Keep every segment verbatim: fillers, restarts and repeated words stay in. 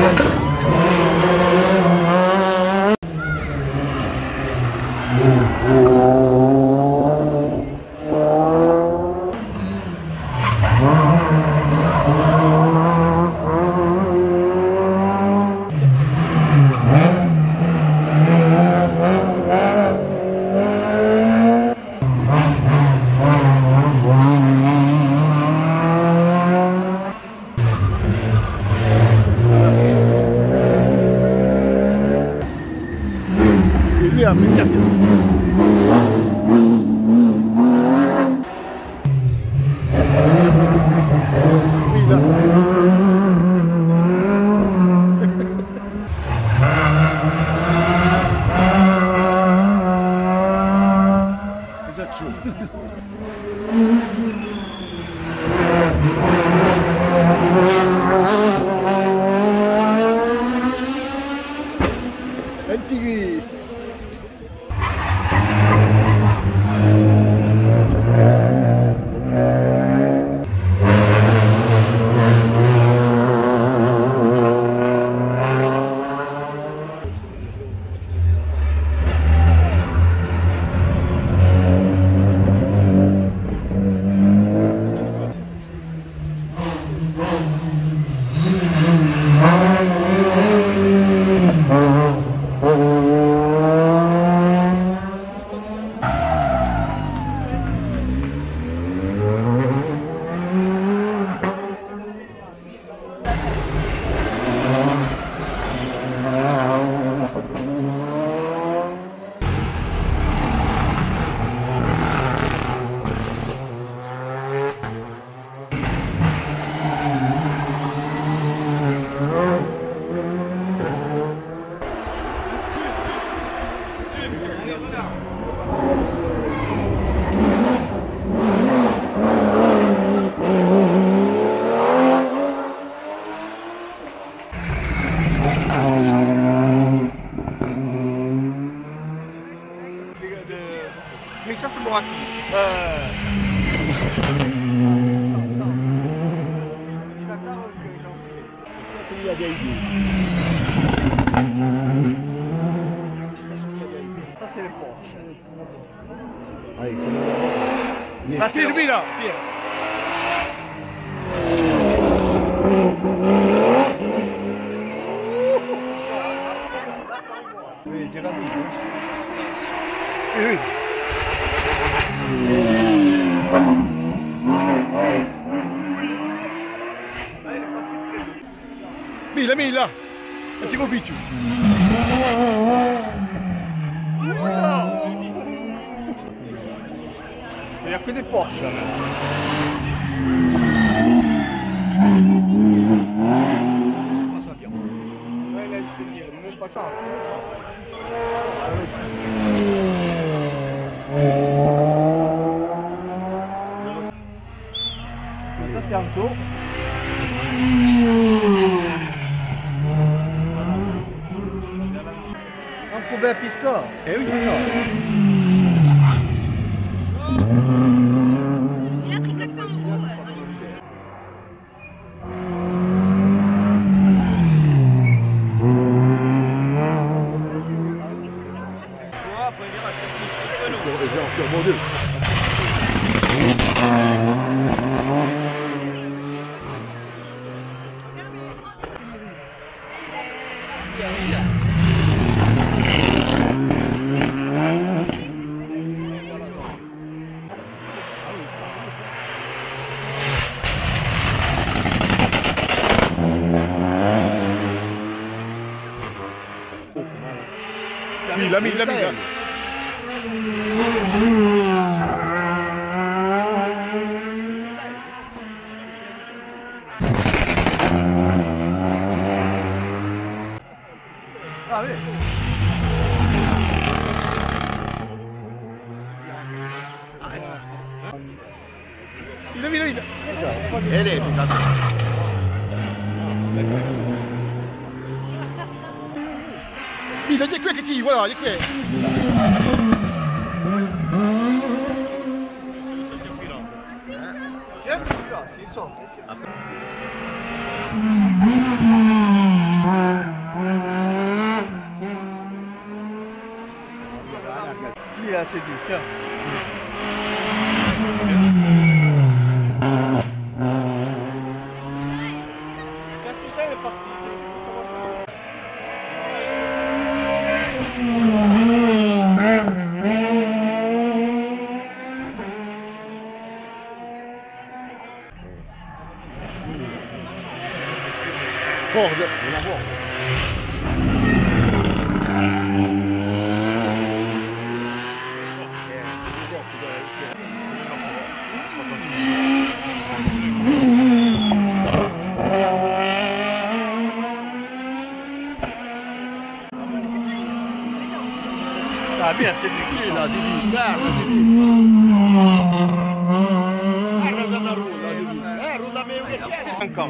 ça c'est bon. Euh... Ça c'est le Porsche. Ah c'est lui là. Oui, j'ai raté. Oui, oui. Mille, mille, un petit copito. Il n'y a que des Porsche. Pas ça. Ça c'est un tour. On trouvait un piscor. Eh oui, c'est ça. Il a pris quatre cents euros. Mila, mila, mila. Ah oui. Mila, mila, mila. Elle est, Mila, c'è qui che ti, voilà, c'è qui. C'è? Sì, so. c'est lui, tiens. Quand tout ça est parti, ça va. Ford, on la voit. Ah bien, c'est du qui là, c'est du guarda, c'est du. Guarda la rulla, c'est du. Eh, rulla me ancora.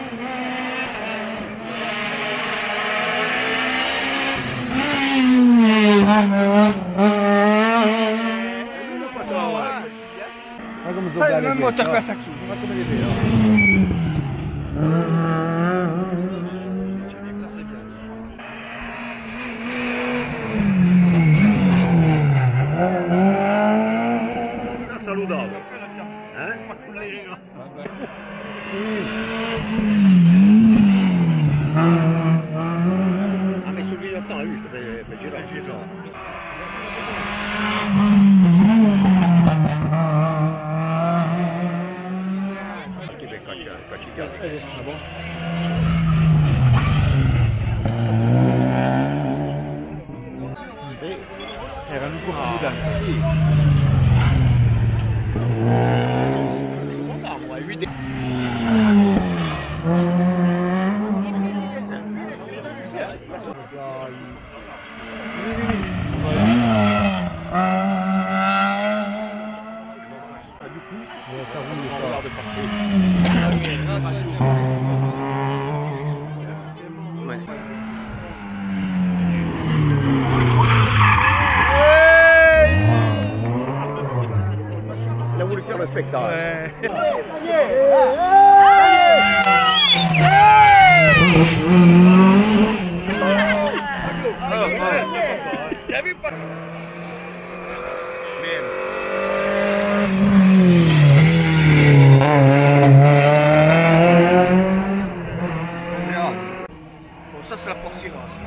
Ma come Sai, non mo c'è questa qui, ma come vedi? Salutato. Eh? Ha messo il bigliettone, hai visto? Per, per girare. Anche per cacciare, cacciare. Eh, ah, bon. Era un po' più da. Il a voulu faire le spectacle. Ouais. T'as vu pas? Bon, ça c'est la force silence.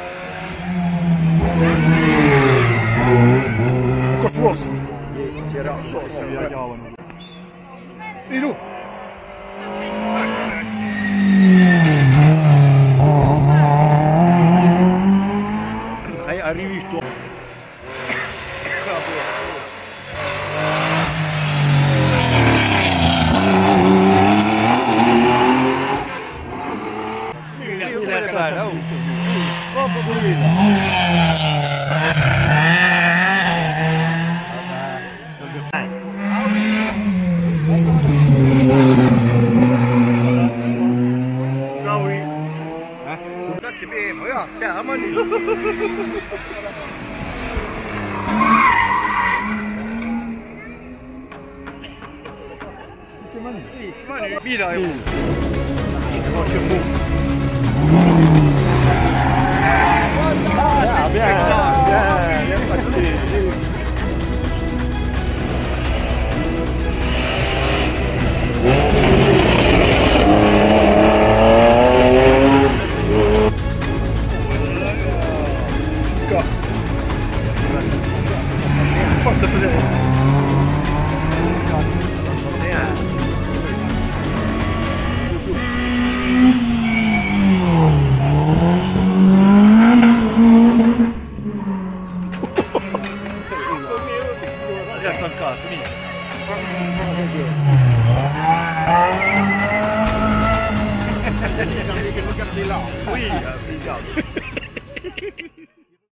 Cosmos. Ilu. Hai arrivi tu. C'est bien, regarde, tiens, à mon niveau. Mira, eh. Ah, bien, bien, bien passé. Forza, vedere. Já sancado, finito. Oui, obrigado.